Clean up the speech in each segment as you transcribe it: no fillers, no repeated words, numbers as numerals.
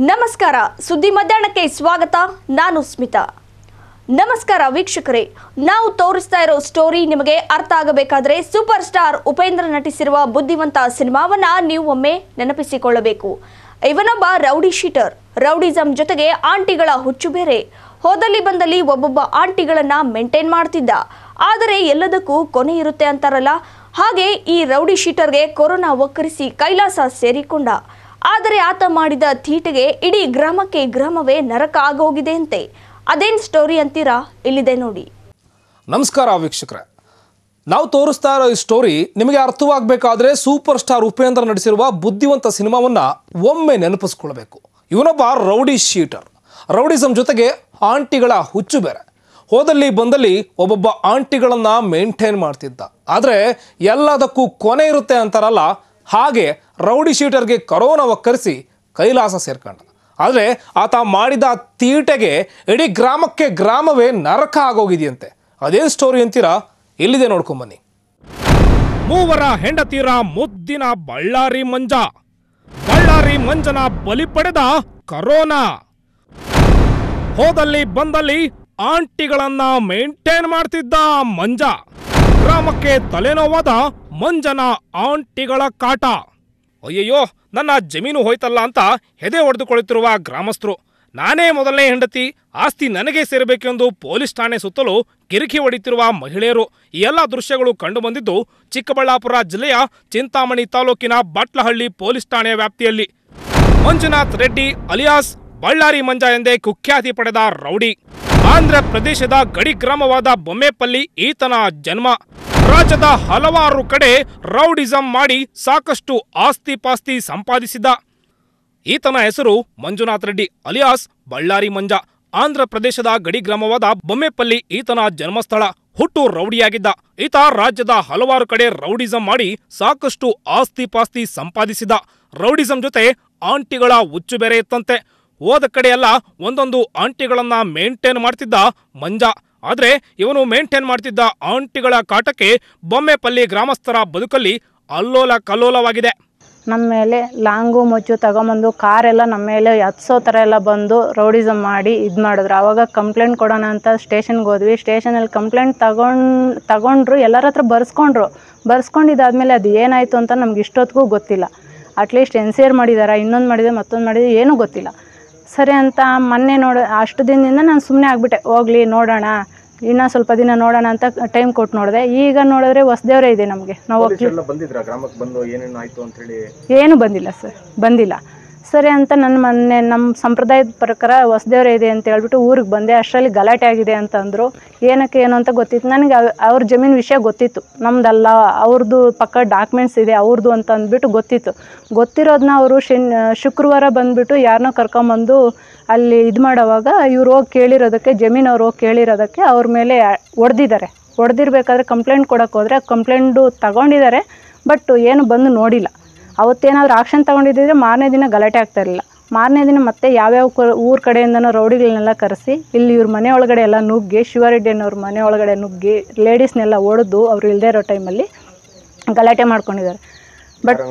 ನಮಸ್ಕಾರ ಸುದ್ದಿ ಮಧ್ಯಾಹ್ನಕ್ಕೆ ಸ್ವಾಗತ. ನಾನು ಸ್ಮಿತಾ. ನಮಸ್ಕಾರ ವೀಕ್ಷಕರೇ, ನಾವು ತೋರಿಸ್ತಾ ಇರೋ ಸ್ಟೋರಿ ನಿಮಗೆ ಅರ್ಥ ಆಗಬೇಕಾದ್ರೆ ಸೂಪರ್ ಸ್ಟಾರ್ ಉಪೇಂದ್ರ ನಟಿಸಿರುವ ಬುದ್ಧಿವಂತ ಸಿನಿಮಾವನ್ನ ನೀವು ಒಮ್ಮೆ ನೆನಪಿಸಿಕೊಳ್ಳಬೇಕು. ಇವನೊಬ್ಬ ರೌಡಿ ಶೀಟರ್. ರೌಡಿಸಂ ಜೊತೆಗೆ ಆಂಟಿಗಳ ಹುಚ್ಚು ಬೇರೆ. ಹೋದಲ್ಲಿ ಬಂದಲ್ಲಿ ಒಬ್ಬೊಬ್ಬ ಆಂಟಿಗಳನ್ನ ಮೇಂಟೈನ್ ಮಾಡ್ತಿದ್ದ. ಆದರೆ ಎಲ್ಲದಕ್ಕೂ ಕೊನೆ ಇರುತ್ತೆ ಅಂತಾರಲ್ಲ, ಹಾಗೆ ಈ ರೌಡಿ ಶೀಟರ್ಗೆ ಕೊರೋನಾ ಒಕ್ಕರಿಸಿ ಕೈಲಾಸ ಸೇರಿಕೊಂಡ. ಆದರೆ ಆತ ಮಾಡಿದ ತೀಟೆಗೆ ಇಡೀ ಗ್ರಾಮಕ್ಕೆ ಗ್ರಾಮವೇ ನರಕ ಆಗೋಗಿದೆ ಅಂತೆ. ಅದೇನ್ ಸ್ಟೋರಿ ಅಂತೀರಾ? ಇಲ್ಲಿದೆ ನೋಡಿ. ನಮಸ್ಕಾರ ವೀಕ್ಷಕರೇ, ನಾವು ತೋರಿಸ್ತಾ ಇರೋ ಈ ಸ್ಟೋರಿ ನಿಮಗೆ ಅರ್ಥವಾಗಬೇಕಾದ್ರೆ ಸೂಪರ್ ಸ್ಟಾರ್ ಉಪೇಂದ್ರ ನಟಿಸಿರುವ ಬುದ್ಧಿವಂತ ಸಿನಿಮಾವನ್ನ ಒಮ್ಮೆ ನೆನಪಿಸ್ಕೊಳ್ಬೇಕು. ಇವನೊಬ್ಬ ರೌಡಿ ಶೀಟರ್. ರೌಡಿಸಂ ಜೊತೆಗೆ ಆಂಟಿಗಳ ಹುಚ್ಚು ಬೇರೆ. ಹೋದಲ್ಲಿ ಬಂದಲ್ಲಿ ಒಬ್ಬೊಬ್ಬ ಆಂಟಿಗಳನ್ನ ಮೇಂಟೈನ್ ಮಾಡ್ತಿದ್ದ. ಆದರೆ ಎಲ್ಲದಕ್ಕೂ ಕೊನೆ ಇರುತ್ತೆ ಅಂತಾರಲ್ಲ, ಹಾಗೆ ರೌಡಿ ಶೀಟರ್ಗೆ ಕೊರೋನಾ ಒಕ್ಕರಿಸಿ ಕೈಲಾಸ ಸೇರ್ಕೊಂಡ. ಆದರೆ ಆತ ಮಾಡಿದ ತೀಟೆಗೆ ಇಡೀ ಗ್ರಾಮಕ್ಕೆ ಗ್ರಾಮವೇ ನರಕ ಆಗೋಗಿದೆಯಂತೆ. ಅದೇನು ಸ್ಟೋರಿ ಅಂತೀರಾ? ಇಲ್ಲಿದೆ ನೋಡ್ಕೊಂಬನ್ನಿ. ಮೂವರ ಹೆಂಡತೀರ ಮುದ್ದಿನ ಬಳ್ಳಾರಿ ಮಂಜ. ಬಳ್ಳಾರಿ ಮಂಜನ ಬಲಿ ಪಡೆದ ಕರೋನಾ. ಹೋದಲ್ಲಿ ಬಂದಲ್ಲಿ ಆಂಟಿಗಳನ್ನ ಮೇಂಟೈನ್ ಮಾಡ್ತಿದ್ದ ಮಂಜ. ಗ್ರಾಮಕ್ಕೆ ತಲೆನೋವಾದ ಮಂಜನ ಆಂಟಿಗಳ ಕಾಟ. ಅಯ್ಯಯ್ಯೋ, ನನ್ನ ಜಮೀನು ಹೋಯ್ತಲ್ಲ ಅಂತ ಹೆದೆ ಹೊಡೆದುಕೊಳ್ಳುತ್ತಿರುವ ಗ್ರಾಮಸ್ಥರು. ನಾನೇ ಮೊದಲನೇ ಹೆಂಡತಿ, ಆಸ್ತಿ ನನಗೆ ಸೇರಬೇಕೆಂದು ಪೊಲೀಸ್ ಠಾಣೆ ಸುತ್ತಲೂ ಕಿರಿಕಿ ಹೊಡೆಯುತ್ತಿರುವ ಮಹಿಳೆಯರು. ಈ ಎಲ್ಲ ದೃಶ್ಯಗಳು ಕಂಡುಬಂದಿದ್ದು ಚಿಕ್ಕಬಳ್ಳಾಪುರ ಜಿಲ್ಲೆಯ ಚಿಂತಾಮಣಿ ತಾಲೂಕಿನ ಬಟ್ಲಹಳ್ಳಿ ಪೊಲೀಸ್ ಠಾಣೆಯ ವ್ಯಾಪ್ತಿಯಲ್ಲಿ. ಮಂಜುನಾಥ್ ರೆಡ್ಡಿ ಅಲಿಯಾಸ್ ಬಳ್ಳಾರಿ ಮಂಜ ಎಂದೇ ಕುಖ್ಯಾತಿ ಪಡೆದ ರೌಡಿ. ಆಂಧ್ರ ಪ್ರದೇಶದ ಗಡಿ ಗ್ರಾಮವಾದ ಬೊಮ್ಮೆಪಲ್ಲಿ ಈತನ ಜನ್ಮ. ರಾಜ್ಯದ ಹಲವಾರು ಕಡೆ ರೌಡಿಸಂ ಮಾಡಿ ಸಾಕಷ್ಟು ಆಸ್ತಿ ಪಾಸ್ತಿ ಸಂಪಾದಿಸಿದ ಈತನ ಹೆಸರು ಮಂಜುನಾಥ್ ರೆಡ್ಡಿ ಅಲಿಯಾಸ್ ಬಳ್ಳಾರಿ ಮಂಜ. ಆಂಧ್ರ ಪ್ರದೇಶದ ಗಡಿ ಗ್ರಾಮವಾದ ಬೊಮ್ಮೆಪಲ್ಲಿ ಈತನ ಜನ್ಮಸ್ಥಳ. ಹುಟ್ಟು ರೌಡಿಯಾಗಿದ್ದ ಈತ ರಾಜ್ಯದ ಹಲವಾರು ಕಡೆ ರೌಡಿಸಂ ಮಾಡಿ ಸಾಕಷ್ಟು ಆಸ್ತಿ ಪಾಸ್ತಿ ಸಂಪಾದಿಸಿದ. ರೌಡಿಸಂ ಜೊತೆ ಆಂಟಿಗಳ ಹುಚ್ಚು ಬೇರೆ ಇತ್ತಂತೆ. ಹೋದ ಕಡೆಯೆಲ್ಲ ಒಂದೊಂದು ಆಂಟಿಗಳನ್ನ ಮೇಂಟೈನ್ ಮಾಡ್ತಿದ್ದ ಮಂಜ. ಆದ್ರೆ ಇವನು ಮೇಂಟೈನ್ ಮಾಡ್ತಿದ್ದ ಆಂಟಿಗಳ ಕಾಟಕ್ಕೆ ಬೊಮ್ಮೆಪಲ್ಲಿ ಗ್ರಾಮಸ್ಥರ ಬದುಕಲ್ಲಿ ಅಲ್ಲೋಲ ಕಲ್ಲೋಲವಾಗಿದೆ. ನಮ್ಮ ಮೇಲೆ ಲಾಂಗು ಮುಚ್ಚು ತಗೊಂಬಂದು ಕಾರೆಲ್ಲ ನಮ್ಮ ಮೇಲೆ ಹತ್ಸೋ ಥರ ಎಲ್ಲ ಬಂದು ರೌಡಿಸಮ್ ಮಾಡಿ ಇದು ಮಾಡಿದ್ರು. ಆವಾಗ ಕಂಪ್ಲೇಂಟ್ ಕೊಡೋಣ ಅಂತ ಸ್ಟೇಷನ್ಗೆ ಹೋದ್ವಿ. ಸ್ಟೇಷನಲ್ಲಿ ಕಂಪ್ಲೇಂಟ್ ತಗೊಂಡ್ರು, ಎಲ್ಲರ ಹತ್ರ ಬರ್ಸ್ಕೊಂಡಿದ್ದಾದ್ಮೇಲೆ ಅದು ಏನಾಯಿತು ಅಂತ ನಮ್ಗೆ ಇಷ್ಟೊತ್ತಿಗೂ ಗೊತ್ತಿಲ್ಲ. ಅಟ್ಲೀಸ್ಟ್ ಎನ್ಸಿಆರ್ ಮಾಡಿದಾರ, ಇನ್ನೊಂದು ಮಾಡಿದೆ, ಮತ್ತೊಂದು ಮಾಡಿದೆ, ಏನೂ ಗೊತ್ತಿಲ್ಲ. ಸರಿ ಅಂತ ಮೊನ್ನೆ ಅಷ್ಟು ದಿನದಿಂದ ನಾನು ಸುಮ್ಮನೆ ಆಗಿಬಿಟ್ಟೆ. ಹೋಗ್ಲಿ ನೋಡೋಣ, ಇನ್ನೂ ಸ್ವಲ್ಪ ದಿನ ನೋಡೋಣ ಅಂತ ಟೈಮ್ ಕೊಟ್ಟು ನೋಡಿದೆ. ಈಗ ನೋಡಿದ್ರೆ ಹೊಸದೇವರೇ ಇದೆ ನಮಗೆ. ನಾವು ಏನು ಬಂದಿಲ್ಲ ಸರ್, ಬಂದಿಲ್ಲ. ಸರಿ ಅಂತ ಮೊನ್ನೆ ನಮ್ಮ ಸಂಪ್ರದಾಯದ ಪ್ರಕಾರ ಹೊಸದೇವರೇ ಇದೆ ಅಂತ ಹೇಳ್ಬಿಟ್ಟು ಊರಿಗೆ ಬಂದೆ. ಅಷ್ಟರಲ್ಲಿ ಗಲಾಟೆ ಆಗಿದೆ ಅಂತಂದರು. ಏನಕ್ಕೆ ಏನು ಅಂತ ಗೊತ್ತಿತ್ತು ನನಗೆ. ಅವ್ರ ಜಮೀನು ವಿಷಯ ಗೊತ್ತಿತ್ತು, ನಮ್ದಲ್ಲ, ಅವ್ರದ್ದು ಪಕ್ಕ ಡಾಕ್ಯುಮೆಂಟ್ಸ್ ಇದೆ ಅವ್ರದ್ದು ಅಂತ ಅಂದ್ಬಿಟ್ಟು ಗೊತ್ತಿರೋದನ್ನ ಅವರು ಶುಕ್ರವಾರ ಬಂದುಬಿಟ್ಟು ಯಾರನ್ನೋ ಕರ್ಕೊಂಬಂದು ಅಲ್ಲಿ ಇದು ಮಾಡೋವಾಗ ಇವ್ರು ಹೋಗಿ ಕೇಳಿರೋದಕ್ಕೆ, ಜಮೀನವ್ರು ಹೋಗಿ ಕೇಳಿರೋದಕ್ಕೆ ಅವ್ರ ಮೇಲೆ ಹೊಡೆದಿರ್ಬೇಕಾದ್ರೆ ಕಂಪ್ಲೇಂಟ್ ಕೊಡೋಕೆ ಹೋದರೆ ಕಂಪ್ಲೇಂಟು ತಗೊಂಡಿದ್ದಾರೆ, ಬಟ್ ಏನು ಬಂದು ನೋಡಿಲ್ಲ. ಅವತ್ತೇನಾದರೂ ಆಕ್ಷನ್ ತೊಗೊಂಡಿದ್ದರೆ ಮಾರನೇ ದಿನ ಗಲಾಟೆ ಆಗ್ತಾಯಿರಲಿಲ್ಲ. ಮಾರನೇ ದಿನ ಮತ್ತೆ ಯಾವ್ಯಾವ ಊರ ಕಡೆಯಿಂದನೋ ರೌಡಿಗಳನ್ನೆಲ್ಲ ಕರೆಸಿ ಇಲ್ಲಿ ಇವ್ರ ಮನೆ ಒಳಗಡೆ ಎಲ್ಲ ನುಗ್ಗಿ, ಶಿವರೆಡ್ಡಿಯವ್ರ ಮನೆ ಒಳಗಡೆ ನುಗ್ಗಿ ಲೇಡೀಸ್ನೆಲ್ಲ ಹೊಡೆದು ಅವ್ರು ಇಲ್ಲದೇ ಇರೋ ಟೈಮಲ್ಲಿ ಗಲಾಟೆ ಮಾಡ್ಕೊಂಡಿದ್ದಾರೆ. ಬಟ್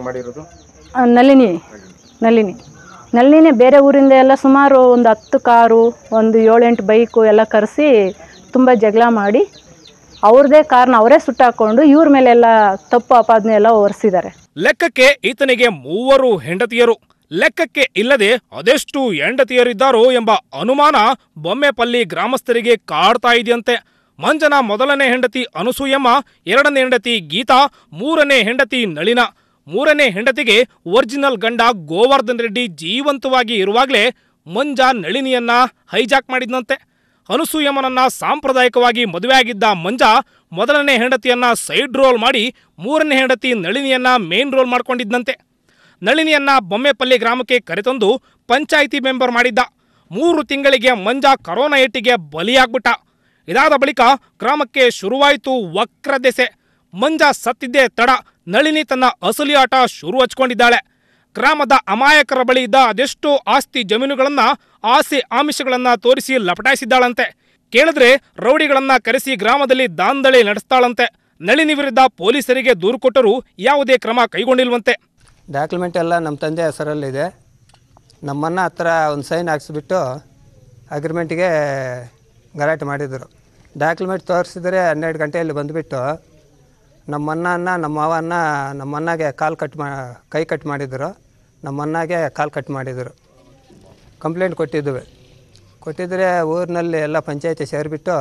ನಳಿನಿ ಬೇರೆ ಊರಿಂದ ಎಲ್ಲ ಸುಮಾರು ಒಂದು 10 ಕಾರು, ಒಂದು 7-8 ಬೈಕು ಎಲ್ಲ ಕರೆಸಿ ತುಂಬ ಜಗಳ ಮಾಡಿ ಅವ್ರದೇ ಕಾರ್ನ ಅವರೇ ಸುಟ್ಟಾಕೊಂಡು ಇವ್ರ ಮೇಲೆಲ್ಲ ತಪ್ಪು ಆಪಾದನೆ ಎಲ್ಲ ಹೊರಿಸಿದ್ದಾರೆ. ಲೆಕ್ಕಕ್ಕೆ ಈತನಿಗೆ 3 ಹೆಂಡತಿಯರು. ಲೆಕ್ಕಕ್ಕೆ ಇಲ್ಲದೆ ಅದೆಷ್ಟು ಹೆಂಡತಿಯರಿದ್ದಾರೋ ಎಂಬ ಅನುಮಾನ ಬೊಮ್ಮೆಪಲ್ಲಿ ಗ್ರಾಮಸ್ಥರಿಗೆ ಕಾಡ್ತಾ ಇದೆಯಂತೆ. ಮಂಜನ ಮೊದಲನೇ ಹೆಂಡತಿ ಅನಸೂಯಮ್ಮ, 2ನೇ ಹೆಂಡತಿ ಗೀತಾ, 3ನೇ ಹೆಂಡತಿ ನಳಿನ. 3ನೇ ಹೆಂಡತಿಗೆ ಒರಿಜಿನಲ್ ಗಂಡ ಗೋವರ್ಧನ್ ರೆಡ್ಡಿ ಜೀವಂತವಾಗಿ ಇರುವಾಗಲೇ ಮಂಜ ನಳಿನಿಯನ್ನ ಹೈಜಾಕ್ ಮಾಡಿದ್ನಂತೆ. ಅನಸೂಯಮ್ಮನನ್ನ ಸಾಂಪ್ರದಾಯಿಕವಾಗಿ ಮದುವೆಯಾಗಿದ್ದ ಮಂಜ ಮೊದಲನೇ ಹೆಂಡತಿಯನ್ನ ಸೈಡ್ ರೋಲ್ ಮಾಡಿ 3ನೇ ಹೆಂಡತಿ ನಳಿನಿಯನ್ನ ಮೇನ್ ರೋಲ್ ಮಾಡ್ಕೊಂಡಿದ್ದಂತೆ. ನಳಿನಿಯನ್ನ ಬೊಮ್ಮೆಪಲ್ಲಿ ಗ್ರಾಮಕ್ಕೆ ಕರೆತಂದು ಪಂಚಾಯಿತಿ ಮೆಂಬರ್ ಮಾಡಿದ್ದ. 3 ತಿಂಗಳಿಗೆ ಮಂಜ ಕರೋನಾ ಏಟಿಗೆ ಬಲಿಯಾಗ್ಬಿಟ್ಟ. ಇದಾದ ಬಳಿಕ ಗ್ರಾಮಕ್ಕೆ ಶುರುವಾಯಿತು ವಕ್ರದೆಸೆ. ಮಂಜ ಸತ್ತಿದ್ದೇ ತಡ, ನಳಿನಿ ತನ್ನ ಅಸಲಿ ಆಟ ಶುರು ಹಚ್ಕೊಂಡಿದ್ದಾಳೆ. ಗ್ರಾಮದ ಅಮಾಯಕರ ಬಳಿ ಇದ್ದ ಅದೆಷ್ಟೋ ಆಸ್ತಿ ಜಮೀನುಗಳನ್ನ ಆಸೆ ಆಮಿಷಗಳನ್ನ ತೋರಿಸಿ ಲಪಟಾಯಿಸಿದ್ದಾಳಂತೆ. ಕೇಳಿದ್ರೆ ರೌಡಿಗಳನ್ನ ಕರೆಸಿ ಗ್ರಾಮದಲ್ಲಿ ದಾಂಧಲೆ ನಡೆಸ್ತಾಳಂತೆ. ನಳಿನಿ ವಿರುದ್ಧ ಪೊಲೀಸರಿಗೆ ದೂರು ಕೊಟ್ಟರೂ ಯಾವುದೇ ಕ್ರಮ ಕೈಗೊಂಡಿಲ್ವಂತೆ. ಡಾಕ್ಯುಮೆಂಟ್ ಎಲ್ಲ ನಮ್ಮ ತಂದೆ ಹೆಸರಲ್ಲಿದೆ. ನಮ್ಮನ್ನ ಹತ್ರ ಒಂದು ಸೈನ್ ಹಾಕ್ಸ್ಬಿಟ್ಟು ಅಗ್ರಿಮೆಂಟಿಗೆ ಗಲಾಟೆ ಮಾಡಿದರು. ಡಾಕ್ಯುಮೆಂಟ್ ತೋರಿಸಿದರೆ 12 ಗಂಟೆಯಲ್ಲಿ ಬಂದುಬಿಟ್ಟು ನಮ್ಮ ಮಾವನ್ನ ನಮ್ಮಣ್ಣಗೆ ಕೈ ಕಟ್ ಮಾಡಿದರು. ನಮ್ಮಣ್ಣಗೆ ಕಾಲು ಕಟ್ ಮಾಡಿದರು. ಕಂಪ್ಲೇಂಟ್ ಕೊಟ್ಟಿದ್ದರೆ ಊರಿನಲ್ಲಿ ಎಲ್ಲ ಪಂಚಾಯತಿ ಸೇರಿಬಿಟ್ಟು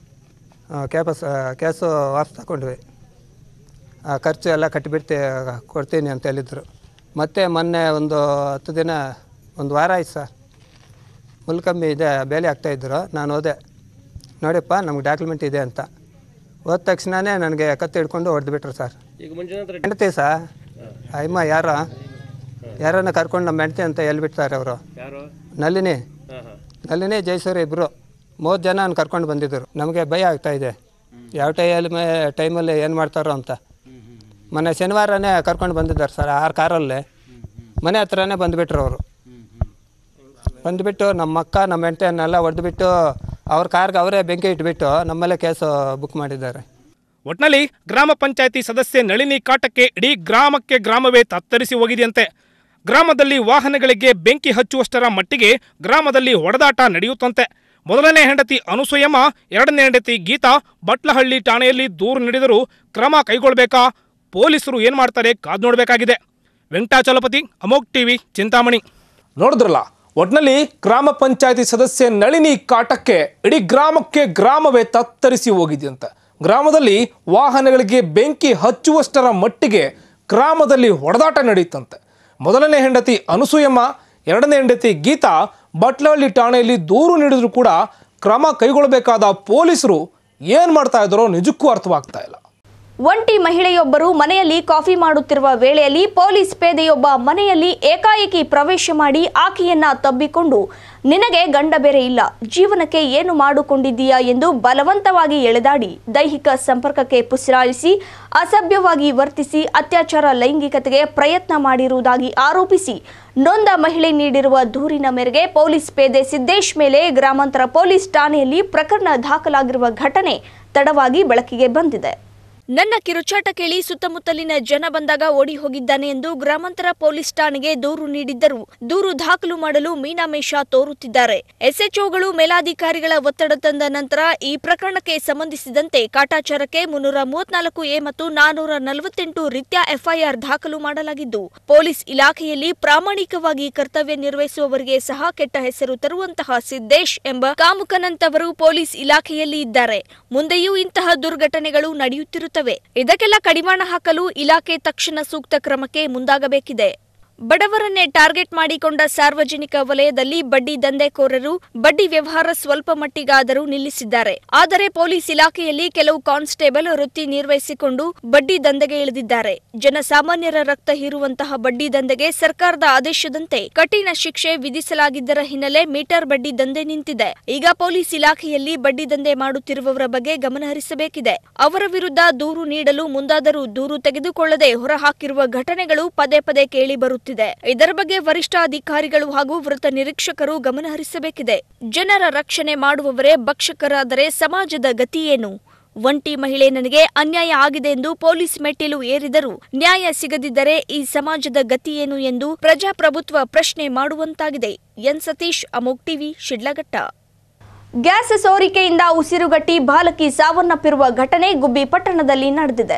ಕೇಸು ವಾಪಸ್ ತಗೊಂಡ್ವಿ. ಖರ್ಚು ಎಲ್ಲ ಕೊಡ್ತೀನಿ ಅಂತ ಹೇಳಿದರು. ಮತ್ತು ಮೊನ್ನೆ ಒಂದು 10 ದಿನ, ಒಂದು ವಾರ ಆಯ್ತು ಸರ್, ಮುಲ್ಕಮ್ಮಿ ಇದೆ ಬೇಲೆ ಆಗ್ತಾಯಿದ್ರು. ನಾನು ಹೋದೆ, ನೋಡಿಪ್ಪ ನಮ್ಗೆ ಡಾಕ್ಯುಮೆಂಟ್ ಇದೆ ಅಂತ. ಹೋದ ತಕ್ಷಣವೇ ನನಗೆ ಕತ್ತು ಹಿಡ್ಕೊಂಡು ಹೊಡೆದ್ಬಿಟ್ರು ಸರ್. ಹೆಂಡ್ತಿ ಸರ್, ಅಮ್ಮ ಯಾರನ್ನ ಕರ್ಕೊಂಡು ನಮ್ಮ ಹೆಂಡ್ತಿ ಅಂತ ಹೇಳ್ಬಿಡ್ತಾರೆ ಅವರು. ನಲ್ಲಿನಿ ಜೈಸೂರು ಇಬ್ಬರು 30 ಜನ ಕರ್ಕೊಂಡು ಬಂದಿದ್ದರು. ನಮಗೆ ಭಯ ಆಗ್ತಾಯಿದೆ, ಯಾವ ಟೈಮಲ್ಲಿ ಏನು ಮಾಡ್ತಾರೋ ಅಂತ. ಮೊನ್ನೆ ಶನಿವಾರನೇ ಕರ್ಕೊಂಡು ಬಂದಿದ್ದಾರೆ ಸರ್, 6 ಕಾರಲ್ಲೇ ಮನೆ ಹತ್ರನೇ ಬಂದುಬಿಟ್ರು ಅವರು. ಬಂದುಬಿಟ್ಟು ನಮ್ಮ ಅಕ್ಕ ನಮ್ಮ ಹೆಂಡತಿಯನ್ನೆಲ್ಲ ಹೊಡೆದುಬಿಟ್ಟು ಅವ್ರ ಕಾರ್ಗೆ ಅವರೇ ಬೆಂಕಿ ಇಟ್ಬಿಟ್ಟು ನಮ್ಮಲ್ಲೇ ಕೇಸು ಬುಕ್ ಮಾಡಿದ್ದಾರೆ. ಒಟ್ನಲ್ಲಿ ಗ್ರಾಮ ಪಂಚಾಯಿತಿ ಸದಸ್ಯೆ ನಳಿನಿ ಕಾಟಕ್ಕೆ ಇಡೀ ಗ್ರಾಮವೇ ತತ್ತರಿಸಿ ಹೋಗಿದೆಯಂತೆ. ಗ್ರಾಮದಲ್ಲಿ ವಾಹನಗಳಿಗೆ ಬೆಂಕಿ ಹಚ್ಚುವಷ್ಟರ ಮಟ್ಟಿಗೆ ಗ್ರಾಮದಲ್ಲಿ ಹೊಡೆದಾಟ ನಡೆಯುತ್ತಂತೆ. ಮೊದಲನೇ ಹೆಂಡತಿ ಅನುಸೂಯಮ್ಮ, ಎರಡನೇ ಹೆಂಡತಿ ಗೀತಾ ಬಟ್ಲಹಳ್ಳಿ ಠಾಣೆಯಲ್ಲಿ ದೂರು ನೀಡಿದರೂ ಕ್ರಮ ಕೈಗೊಳ್ಳಬೇಕಾ? ಪೊಲೀಸರು ಏನ್ ಮಾಡ್ತಾರೆ ಕಾದ್ ನೋಡಬೇಕಾಗಿದೆ. ವೆಂಕಟಾಚಲಪತಿ, ಅಮೋಘ್ ಟಿವಿ, ಚಿಂತಾಮಣಿ. ನೋಡಿದ್ರಲ್ಲ, ಒಟ್ನಲ್ಲಿ ಗ್ರಾಮ ಪಂಚಾಯತಿ ಸದಸ್ಯೆ ನಳಿನಿ ಕಾಟಕ್ಕೆ ಇಡೀ ಗ್ರಾಮವೇ ತತ್ತರಿಸಿ ಹೋಗಿದೆಯಂತೆ. ಗ್ರಾಮದಲ್ಲಿ ವಾಹನಗಳಿಗೆ ಬೆಂಕಿ ಹಚ್ಚುವಷ್ಟರ ಮಟ್ಟಿಗೆ ಗ್ರಾಮದಲ್ಲಿ ಹೊಡೆದಾಟ ನಡೆಯುತ್ತಂತೆ. ಮೊದಲನೇ ಹೆಂಡತಿ ಅನುಸೂಯಮ್ಮ, ಎರಡನೇ ಹೆಂಡತಿ ಗೀತಾ ಬಟ್ಲಹಳ್ಳಿ ಠಾಣೆಯಲ್ಲಿ ದೂರು ನೀಡಿದ್ರು ಕೂಡ ಕ್ರಮ ಕೈಗೊಳ್ಳಬೇಕಾದ ಪೊಲೀಸರು ಏನು ಮಾಡ್ತಾ ಇದ್ದಾರೋ ನಿಜಕ್ಕೂ ಅರ್ಥವಾಗ್ತಾ ಇಲ್ಲ. ಒಂಟಿ ಮಹಿಳೆಯೊಬ್ಬರು ಮನೆಯಲ್ಲಿ ಕಾಫಿ ಮಾಡುತ್ತಿರುವ ವೇಳೆಯಲ್ಲಿ ಪೊಲೀಸ್ ಪೇದೆಯೊಬ್ಬ ಮನೆಯಲ್ಲಿ ಏಕಾಏಕಿ ಪ್ರವೇಶ ಮಾಡಿ ಆಕೆಯನ್ನ ತಬ್ಬಿಕೊಂಡು, ನಿನಗೆ ಗಂಡ ಬೇರೆ ಇಲ್ಲ, ಜೀವನಕ್ಕೆ ಏನು ಮಾಡಿಕೊಂಡಿದ್ದೀಯಾ ಎಂದು ಬಲವಂತವಾಗಿ ಎಳೆದಾಡಿ ದೈಹಿಕ ಸಂಪರ್ಕಕ್ಕೆ ಪುಸಿರಾಯಿಸಿ ಅಸಭ್ಯವಾಗಿ ವರ್ತಿಸಿ ಅತ್ಯಾಚಾರ ಲೈಂಗಿಕತೆಗೆ ಪ್ರಯತ್ನ ಮಾಡಿರುವುದಾಗಿ ಆರೋಪಿಸಿ ನೊಂದ ಮಹಿಳೆ ನೀಡಿರುವ ದೂರಿನ ಮೇರೆಗೆ ಪೊಲೀಸ್ ಪೇದೆ ಸಿದ್ದೇಶ್ ಮೇಲೆ ಗ್ರಾಮಾಂತರ ಪೊಲೀಸ್ ಠಾಣೆಯಲ್ಲಿ ಪ್ರಕರಣ ದಾಖಲಾಗಿರುವ ಘಟನೆ ತಡವಾಗಿ ಬೆಳಕಿಗೆ ಬಂದಿದೆ. ನನ್ನ ಕಿರುಚಾಟ ಕೇಳಿ ಸುತ್ತಮುತ್ತಲಿನ ಜನ ಬಂದಾಗ ಓಡಿ ಹೋಗಿದ್ದಾನೆ ಎಂದು ಗ್ರಾಮಾಂತರ ಪೊಲೀಸ್ ಠಾಣೆಗೆ ದೂರು ನೀಡಿದ್ದರು. ದೂರು ದಾಖಲು ಮಾಡಲು ಮೀನಾಮೇಷ ತೋರುತ್ತಿದ್ದಾರೆ. ಎಸ್ಎಚ್ಒಗಳು ಮೇಲಾಧಿಕಾರಿಗಳ ಒತ್ತಡ ತಂದ ನಂತರ ಈ ಪ್ರಕರಣಕ್ಕೆ ಸಂಬಂಧಿಸಿದಂತೆ ಕಾಟಾಚಾರಕ್ಕೆ 334A ಮತ್ತು 448 ರೀತ್ಯ ಎಫ್ಐಆರ್ ದಾಖಲು ಮಾಡಲಾಗಿದ್ದು, ಪೊಲೀಸ್ ಇಲಾಖೆಯಲ್ಲಿ ಪ್ರಾಮಾಣಿಕವಾಗಿ ಕರ್ತವ್ಯ ನಿರ್ವಹಿಸುವವರಿಗೆ ಸಹ ಕೆಟ್ಟ ಹೆಸರು ತರುವಂತಹ ಸಿದ್ದೇಶ್ ಎಂಬ ಕಾಮುಕನಂತವರು ಪೊಲೀಸ್ ಇಲಾಖೆಯಲ್ಲಿ ಇದ್ದಾರೆ. ಮುಂದೆಯೂ ಇಂತಹ ದುರ್ಘಟನೆಗಳು ನಡೆಯುತ್ತಿರುತ್ತವೆ. ಇದಕ್ಕೆಲ್ಲ ಕಡಿವಾಣ ಹಾಕಲು ಇಲಾಖೆ ತಕ್ಷಣ ಸೂಕ್ತ ಕ್ರಮಕ್ಕೆ ಮುಂದಾಗಬೇಕಿದೆ. ಬಡವರನ್ನೇ ಟಾರ್ಗೆಟ್ ಮಾಡಿಕೊಂಡ ಸಾರ್ವಜನಿಕ ವಲಯದಲ್ಲಿ ಬಡ್ಡಿ ದಂಧೆಕೋರರು ಬಡ್ಡಿ ವ್ಯವಹಾರ ಸ್ವಲ್ಪ ಮಟ್ಟಿಗಾದರೂ ನಿಲ್ಲಿಸಿದ್ದಾರೆ. ಆದರೆ ಪೊಲೀಸ್ ಇಲಾಖೆಯಲ್ಲಿ ಕೆಲವು ಕಾನ್ಸ್ಟೇಬಲ್ ವೃತ್ತಿ ನಿರ್ವಹಿಸಿಕೊಂಡು ಬಡ್ಡಿ ದಂಧೆಗೆ ಇಳಿದಿದ್ದಾರೆ. ಜನಸಾಮಾನ್ಯರ ರಕ್ತ ಹೀರುವಂತಹ ಬಡ್ಡಿ ದಂಧೆಗೆ ಸರ್ಕಾರದ ಆದೇಶದಂತೆ ಕಠಿಣ ಶಿಕ್ಷೆ ವಿಧಿಸಲಾಗಿದ್ದರ ಹಿನ್ನೆಲೆ ಮೀಟರ್ ಬಡ್ಡಿ ದಂಧೆ ನಿಂತಿದೆ. ಈಗ ಪೊಲೀಸ್ ಇಲಾಖೆಯಲ್ಲಿ ಬಡ್ಡಿ ದಂಧೆ ಮಾಡುತ್ತಿರುವವರ ಬಗ್ಗೆ ಗಮನಹರಿಸಬೇಕಿದೆ. ಅವರ ವಿರುದ್ಧ ದೂರು ನೀಡಲು ಮುಂದಾದರೂ ದೂರು ತೆಗೆದುಕೊಳ್ಳದೆ ಹೊರಹಾಕಿರುವ ಘಟನೆಗಳು ಪದೇ ಪದೇ ಕೇಳಿ ಬರುತ್ತಿದೆ. ಇದರ ಬಗ್ಗೆ ವರಿಷ್ಠ ಅಧಿಕಾರಿಗಳು ಹಾಗೂ ವೃತ್ತ ನಿರೀಕ್ಷಕರು ಗಮನಹರಿಸಬೇಕಿದೆ. ಜನರ ರಕ್ಷಣೆ ಮಾಡುವವರೇ ಭಕ್ಷಕರಾದರೆ ಸಮಾಜದ ಗತಿ ಏನು? ಒಂಟಿ ಮಹಿಳೆ ನನಗೆ ಅನ್ಯಾಯ ಆಗಿದೆ ಎಂದು ಪೊಲೀಸ್ ಮೆಟ್ಟಿಲು ಏರಿದರೂ ನ್ಯಾಯ ಸಿಗದಿದ್ದರೆ ಈ ಸಮಾಜದ ಗತಿ ಏನು ಎಂದು ಪ್ರಜಾಪ್ರಭುತ್ವ ಪ್ರಶ್ನೆ ಮಾಡುವಂತಾಗಿದೆ. N Satish, Amogh TV, Shidlaghatta. Gas ಸೋರಿಕೆಯಿಂದ ಉಸಿರುಗಟ್ಟಿ ಬಾಲಕಿ ಸಾವನ್ನಪ್ಪಿರುವ ಘಟನೆ ಗುಬ್ಬಿ ಪಟ್ಟಣದಲ್ಲಿ ನಡೆದಿದೆ.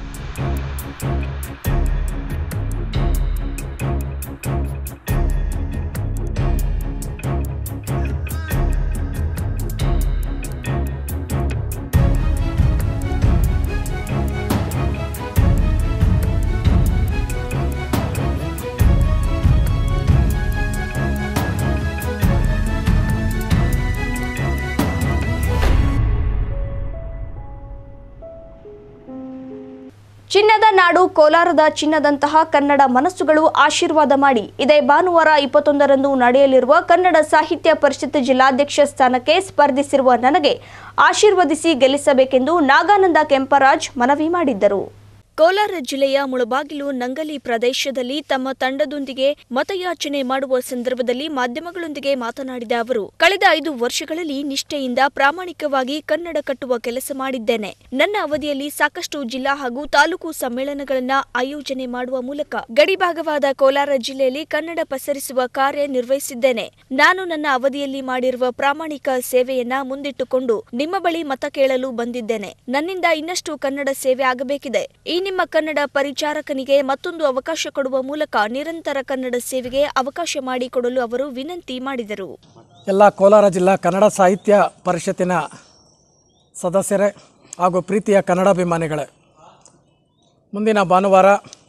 ಚಿನ್ನದ ನಾಡು ಕೋಲಾರದ ಚಿನ್ನದಂತಹ ಕನ್ನಡ ಮನಸ್ಸುಗಳು ಆಶೀರ್ವಾದ ಮಾಡಿ ಇದೇ ಭಾನುವಾರ 21ರಂದು ನಡೆಯಲಿರುವ ಕನ್ನಡ ಸಾಹಿತ್ಯ ಪರಿಷತ್ ಜಿಲ್ಲಾಧ್ಯಕ್ಷ ಸ್ಥಾನಕ್ಕೆ ಸ್ಪರ್ಧಿಸಿರುವ ನನಗೆ ಆಶೀರ್ವದಿಸಿ ಗೆಲ್ಲಿಸಬೇಕೆಂದು ನಾಗಾನಂದ ಕೆಂಪರಾಜ್ ಮನವಿ ಮಾಡಿದ್ದರು. ಕೋಲಾರ ಜಿಲ್ಲೆಯ ಮುಳಬಾಗಿಲು ನಂಗಲಿ ಪ್ರದೇಶದಲ್ಲಿ ತಮ್ಮ ತಂಡದೊಂದಿಗೆ ಮತಯಾಚನೆ ಮಾಡುವ ಸಂದರ್ಭದಲ್ಲಿ ಮಾಧ್ಯಮಗಳೊಂದಿಗೆ ಮಾತನಾಡಿದ ಅವರು, ಕಳೆದ 5 ವರ್ಷಗಳಲ್ಲಿ ನಿಷ್ಠೆಯಿಂದ ಪ್ರಾಮಾಣಿಕವಾಗಿ ಕನ್ನಡ ಕಟ್ಟುವ ಕೆಲಸ ಮಾಡಿದ್ದೇನೆ. ನನ್ನ ಅವಧಿಯಲ್ಲಿ ಸಾಕಷ್ಟು ಜಿಲ್ಲಾ ಹಾಗೂ ತಾಲೂಕು ಸಮ್ಮೇಳನಗಳನ್ನು ಆಯೋಜನೆ ಮಾಡುವ ಮೂಲಕ ಗಡಿಭಾಗವಾದ ಕೋಲಾರ ಜಿಲ್ಲೆಯಲ್ಲಿ ಕನ್ನಡ ಪಸರಿಸುವ ಕಾರ್ಯ ನಿರ್ವಹಿಸಿದ್ದೇನೆ. ನಾನು ನನ್ನ ಅವಧಿಯಲ್ಲಿ ಮಾಡಿರುವ ಪ್ರಾಮಾಣಿಕ ಸೇವೆಯನ್ನ ಮುಂದಿಟ್ಟುಕೊಂಡು ನಿಮ್ಮ ಬಳಿ ಮತ ಕೇಳಲು ಬಂದಿದ್ದೇನೆ. ನನ್ನಿಂದ ಇನ್ನಷ್ಟು ಕನ್ನಡ ಸೇವೆ ಆಗಬೇಕಿದೆ. ಈ ನಿಮ್ಮ ಕನ್ನಡ ಪರಿಚಾರಕನಿಗೆ ಮತ್ತೊಂದು ಅವಕಾಶ ಕೊಡುವ ಮೂಲಕ ನಿರಂತರ ಕನ್ನಡ ಸೇವೆಗೆ ಅವಕಾಶ ಮಾಡಿಕೊಡಲು ಅವರು ವಿನಂತಿ ಮಾಡಿದರು. ಎಲ್ಲ ಕೋಲಾರ ಜಿಲ್ಲಾ ಕನ್ನಡ ಸಾಹಿತ್ಯ ಪರಿಷತ್ತಿನ ಸದಸ್ಯರೇ ಹಾಗೂ ಪ್ರೀತಿಯ ಕನ್ನಡಾಭಿಮಾನಿಗಳೇ, ಮುಂದಿನ ಭಾನುವಾರ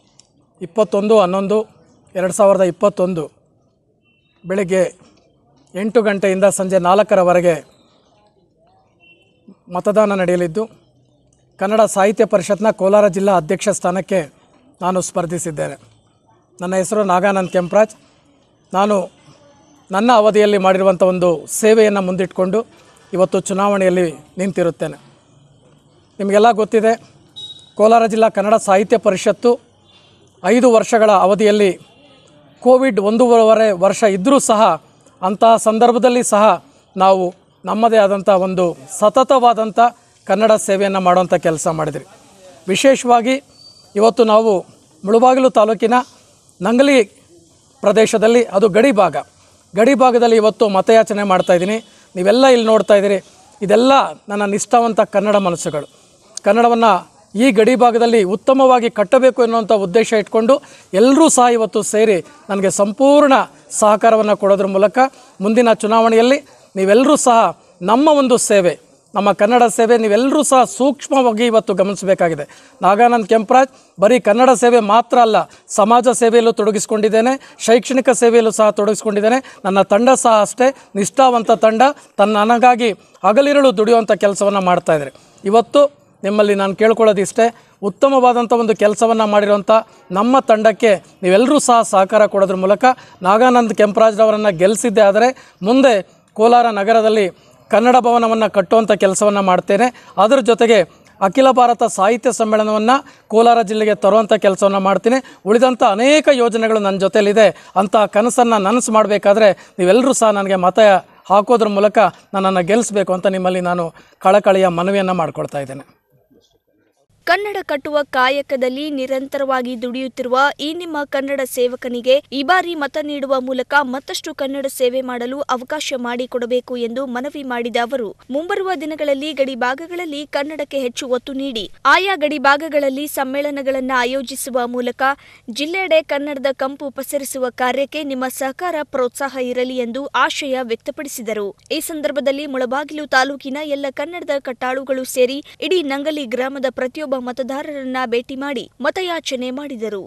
21/11/2021 ಬೆಳಗ್ಗೆ 8 ಗಂಟೆಯಿಂದ ಸಂಜೆ 4ರವರೆಗೆ ಮತದಾನ ನಡೆಯಲಿದ್ದು, ಕನ್ನಡ ಸಾಹಿತ್ಯ ಪರಿಷತ್ನ ಕೋಲಾರ ಜಿಲ್ಲಾ ಅಧ್ಯಕ್ಷ ಸ್ಥಾನಕ್ಕೆ ನಾನು ಸ್ಪರ್ಧಿಸಿದ್ದೇನೆ. ನನ್ನ ಹೆಸರು ನಾಗಾನಂದ್ ಕೆಂಪರಾಜ್. ನಾನು ನನ್ನ ಅವಧಿಯಲ್ಲಿ ಮಾಡಿರುವಂಥ ಒಂದು ಸೇವೆಯನ್ನು ಮುಂದಿಟ್ಕೊಂಡು ಇವತ್ತು ಚುನಾವಣೆಯಲ್ಲಿ ನಿಂತಿರುತ್ತೇನೆ. ನಿಮಗೆಲ್ಲ ಗೊತ್ತಿದೆ, ಕೋಲಾರ ಜಿಲ್ಲಾ ಕನ್ನಡ ಸಾಹಿತ್ಯ ಪರಿಷತ್ತು 5 ವರ್ಷಗಳ ಅವಧಿಯಲ್ಲಿ ಕೋವಿಡ್ 1.5 ವರ್ಷ ಇದ್ದರೂ ಸಹ ಅಂತಹ ಸಂದರ್ಭದಲ್ಲಿ ಸಹ ನಾವು ನಮ್ಮದೇ ಆದಂಥ ಒಂದು ಸತತವಾದಂಥ ಕನ್ನಡ ಸೇವೆಯನ್ನು ಮಾಡುವಂಥ ಕೆಲಸ ಮಾಡಿದ್ರಿ. ವಿಶೇಷವಾಗಿ ಇವತ್ತು ನಾವು ಮುಳಬಾಗಿಲು ತಾಲೂಕಿನ ನಂಗಲಿ ಪ್ರದೇಶದಲ್ಲಿ, ಅದು ಗಡಿಭಾಗದಲ್ಲಿ ಇವತ್ತು ಮತಯಾಚನೆ ಮಾಡ್ತಾಯಿದ್ದೀನಿ. ನೀವೆಲ್ಲ ಇಲ್ಲಿ ನೋಡ್ತಾ ಇದ್ದೀರಿ, ಇದೆಲ್ಲ ನನ್ನ ನಿಷ್ಠಾವಂತ ಕನ್ನಡ ಮನಸ್ಸುಗಳು. ಕನ್ನಡವನ್ನು ಈ ಗಡಿಭಾಗದಲ್ಲಿ ಉತ್ತಮವಾಗಿ ಕಟ್ಟಬೇಕು ಎನ್ನುವಂಥ ಉದ್ದೇಶ ಇಟ್ಕೊಂಡು ಎಲ್ಲರೂ ಸಹ ಇವತ್ತು ಸೇರಿ ನನಗೆ ಸಂಪೂರ್ಣ ಸಹಕಾರವನ್ನು ಕೊಡೋದ್ರ ಮೂಲಕ ಮುಂದಿನ ಚುನಾವಣೆಯಲ್ಲಿ ನೀವೆಲ್ಲರೂ ಸಹ ನಮ್ಮ ಒಂದು ಸೇವೆ, ನಮ್ಮ ಕನ್ನಡ ಸೇವೆ ನೀವೆಲ್ಲರೂ ಸಹ ಸೂಕ್ಷ್ಮವಾಗಿ ಇವತ್ತು ಗಮನಿಸಬೇಕಾಗಿದೆ. ನಾಗಾನಂದ್ ಕೆಂಪರಾಜ್ ಬರೀ ಕನ್ನಡ ಸೇವೆ ಮಾತ್ರ ಅಲ್ಲ, ಸಮಾಜ ಸೇವೆಯಲ್ಲೂ ತೊಡಗಿಸ್ಕೊಂಡಿದ್ದೇನೆ, ಶೈಕ್ಷಣಿಕ ಸೇವೆಯಲ್ಲೂ ಸಹ ತೊಡಗಿಸ್ಕೊಂಡಿದ್ದೇನೆ. ನನ್ನ ತಂಡ ಸಹ ಅಷ್ಟೇ ನಿಷ್ಠಾವಂತ ತಂಡ, ನನಗಾಗಿ ಹಗಲಿರುಳು ದುಡಿಯುವಂಥ ಕೆಲಸವನ್ನು ಮಾಡ್ತಾಯಿದ್ದಾರೆ. ಇವತ್ತು ನಿಮ್ಮಲ್ಲಿ ನಾನು ಕೇಳ್ಕೊಳ್ಳೋದಿಷ್ಟೇ, ಉತ್ತಮವಾದಂಥ ಒಂದು ಕೆಲಸವನ್ನು ಮಾಡಿರೋಂಥ ನಮ್ಮ ತಂಡಕ್ಕೆ ನೀವೆಲ್ಲರೂ ಸಹ ಸಹಕಾರ ಕೊಡೋದ್ರ ಮೂಲಕ ನಾಗಾನಂದ್ ಕೆಂಪರಾಜ್ರವರನ್ನು ಗೆಲ್ಲಿಸಿದ್ದೇ ಆದರೆ ಮುಂದೆ ಕೋಲಾರ ನಗರದಲ್ಲಿ ಕನ್ನಡ ಭವನವನ್ನು ಕಟ್ಟುವಂಥ ಕೆಲಸವನ್ನು ಮಾಡ್ತೇನೆ. ಅದರ ಜೊತೆಗೆ ಅಖಿಲ ಭಾರತ ಸಾಹಿತ್ಯ ಸಮ್ಮೇಳನವನ್ನು ಕೋಲಾರ ಜಿಲ್ಲೆಗೆ ತರುವಂಥ ಕೆಲಸವನ್ನು ಮಾಡ್ತೀನಿ. ಉಳಿದಂಥ ಅನೇಕ ಯೋಜನೆಗಳು ನನ್ನ ಜೊತೆಯಲ್ಲಿದೆ. ಅಂತಹ ಕನಸನ್ನು ನನಸು ಮಾಡಬೇಕಾದ್ರೆ ನೀವೆಲ್ಲರೂ ಸಹ ನನಗೆ ಮತ ಹಾಕೋದ್ರ ಮೂಲಕ ನನ್ನನ್ನು ಗೆಲ್ಲಿಸಬೇಕು ಅಂತ ನಿಮ್ಮಲ್ಲಿ ನಾನು ಕಳಕಳಿಯ ಮನವಿಯನ್ನು ಮಾಡ್ಕೊಳ್ತಾ ಇದ್ದೇನೆ. ಕನ್ನಡ ಕಟ್ಟುವ ಕಾಯಕದಲ್ಲಿ ನಿರಂತರವಾಗಿ ದುಡಿಯುತ್ತಿರುವ ಈ ನಿಮ್ಮ ಕನ್ನಡ ಸೇವಕನಿಗೆ ಈ ಬಾರಿ ಮತ ನೀಡುವ ಮೂಲಕ ಮತ್ತಷ್ಟು ಕನ್ನಡ ಸೇವೆ ಮಾಡಲು ಅವಕಾಶ ಮಾಡಿಕೊಡಬೇಕು ಎಂದು ಮನವಿ ಮಾಡಿದ ಅವರು, ಮುಂಬರುವ ದಿನಗಳಲ್ಲಿ ಗಡಿಭಾಗಗಳಲ್ಲಿ ಕನ್ನಡಕ್ಕೆ ಹೆಚ್ಚು ಒತ್ತು ನೀಡಿ ಆಯಾ ಗಡಿಭಾಗಗಳಲ್ಲಿ ಸಮ್ಮೇಳನಗಳನ್ನು ಆಯೋಜಿಸುವ ಮೂಲಕ ಜಿಲ್ಲೆಡೆ ಕನ್ನಡದ ಕಂಪು ಪಸರಿಸುವ ಕಾರ್ಯಕ್ಕೆ ನಿಮ್ಮ ಸಹಕಾರ ಪ್ರೋತ್ಸಾಹ ಇರಲಿ ಎಂದು ಆಶಯ ವ್ಯಕ್ತಪಡಿಸಿದರು. ಈ ಸಂದರ್ಭದಲ್ಲಿ ಮುಳಬಾಗಿಲು ತಾಲೂಕಿನ ಎಲ್ಲ ಕನ್ನಡದ ಕಟ್ಟಾಳುಗಳು ಸೇರಿ ಇಡೀ ನಂಗಲಿ ಗ್ರಾಮದ ಪ್ರತಿಯೊಬ್ಬ ಮತದಾರರನ್ನ ಭೇಟಿ ಮಾಡಿ ಮತಯಾಚನೆ ಮಾಡಿದರು.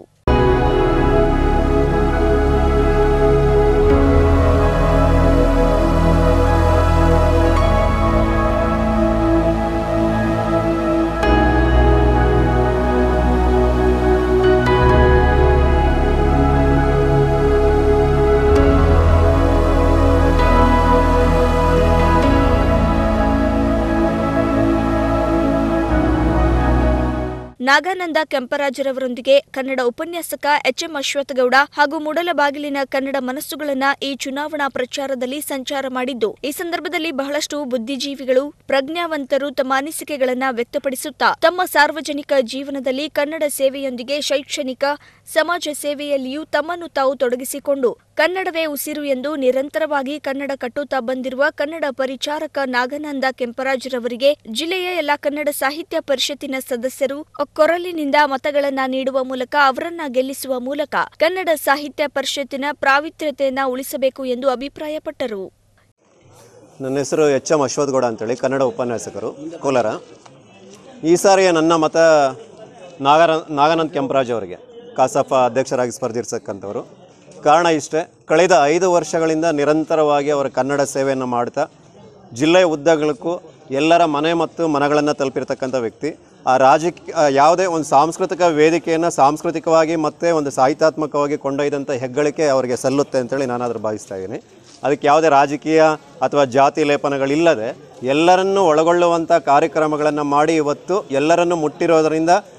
ನಾಗಾನಂದ ಕೆಂಪರಾಜರವರೊಂದಿಗೆ ಕನ್ನಡ ಉಪನ್ಯಾಸಕ ಎಚ್ಎಂ ಅಶ್ವತ್ಥಗೌಡ ಹಾಗೂ ಮೂಡಲಬಾಗಿಲಿನ ಕನ್ನಡ ಮನಸ್ಸುಗಳನ್ನ ಈ ಚುನಾವಣಾ ಪ್ರಚಾರದಲ್ಲಿ ಸಂಚಾರ ಮಾಡಿದ್ದು, ಈ ಸಂದರ್ಭದಲ್ಲಿ ಬಹಳಷ್ಟು ಬುದ್ಧಿಜೀವಿಗಳು, ಪ್ರಜ್ಞಾವಂತರು ತಮ್ಮ ಅನಿಸಿಕೆಗಳನ್ನ ವ್ಯಕ್ತಪಡಿಸುತ್ತಾ ತಮ್ಮ ಸಾರ್ವಜನಿಕ ಜೀವನದಲ್ಲಿ ಕನ್ನಡ ಸೇವೆಯೊಂದಿಗೆ ಶೈಕ್ಷಣಿಕ, ಸಮಾಜ ಸೇವೆಯಲ್ಲಿಯೂ ತಮ್ಮನ್ನು ತಾವು ತೊಡಗಿಸಿಕೊಂಡು ಕನ್ನಡವೇ ಉಸಿರು ಎಂದು ನಿರಂತರವಾಗಿ ಕನ್ನಡ ಕಟ್ಟುತ್ತಾ ಬಂದಿರುವ ಕನ್ನಡ ಪರಿಚಾರಕ ನಾಗಾನಂದ ಕೆಂಪರಾಜರವರಿಗೆ ಜಿಲ್ಲೆಯ ಎಲ್ಲ ಕನ್ನಡ ಸಾಹಿತ್ಯ ಪರಿಷತ್ತಿನ ಸದಸ್ಯರು ಕೊರಲಿನಿಂದ ಮತಗಳನ್ನ ನೀಡುವ ಮೂಲಕ ಅವರನ್ನ ಗೆಲ್ಲಿಸುವ ಮೂಲಕ ಕನ್ನಡ ಸಾಹಿತ್ಯ ಪರಿಷತ್ತಿನ ಪಾವಿತ್ರ್ಯತೆಯನ್ನು ಉಳಿಸಬೇಕು ಎಂದು ಅಭಿಪ್ರಾಯಪಟ್ಟರು. ನನ್ನ ಹೆಸರು ಎಚ್ಎಂ ಅಶ್ವತ್ಥಗೌಡ ಅಂತೇಳಿ, ಕನ್ನಡ ಉಪನ್ಯಾಸಕರು, ಕೋಲಾರ. ಈ ಸಾರಿಯ ನನ್ನ ಮತ ನಾಗಾನಂದ್ ಕೆಂಪರಾಜ್ ಅವರಿಗೆ, ಕಸಾಪ ಅಧ್ಯಕ್ಷರಾಗಿ ಸ್ಪರ್ಧಿಸತಕ್ಕಂಥವರು. ಕಾರಣ ಇಷ್ಟೇ, ಕಳೆದ 5 ವರ್ಷಗಳಿಂದ ನಿರಂತರವಾಗಿ ಅವರ ಕನ್ನಡ ಸೇವೆಯನ್ನು ಮಾಡ್ತಾ ಜಿಲ್ಲೆಯ ಉದ್ದಗಲಕ್ಕೂ ಎಲ್ಲರ ಮನೆ ಮತ್ತು ಮನಗಳನ್ನು ತಲುಪಿರ್ತಕ್ಕಂಥ ವ್ಯಕ್ತಿ. ಆ ಯಾವುದೇ ಒಂದು ಸಾಂಸ್ಕೃತಿಕ ವೇದಿಕೆಯನ್ನು ಸಾಂಸ್ಕೃತಿಕವಾಗಿ ಮತ್ತು ಒಂದು ಸಾಹಿತ್ಯಾತ್ಮಕವಾಗಿ ಕೊಂಡೊಯ್ದಂಥ ಹೆಗ್ಗಳಿಕೆ ಅವರಿಗೆ ಸಲ್ಲುತ್ತೆ ಅಂತೇಳಿ ನಾನಾದರೂ ಭಾವಿಸ್ತಾ ಇದ್ದೀನಿ. ಅದಕ್ಕೆ ಯಾವುದೇ ರಾಜಕೀಯ ಅಥವಾ ಜಾತಿ ಲೇಪನಗಳಿಲ್ಲದೆ ಎಲ್ಲರನ್ನೂ ಒಳಗೊಳ್ಳುವಂಥ ಕಾರ್ಯಕ್ರಮಗಳನ್ನು ಮಾಡಿ ಇವತ್ತು ಎಲ್ಲರನ್ನೂ ಮುಟ್ಟಿರೋದರಿಂದ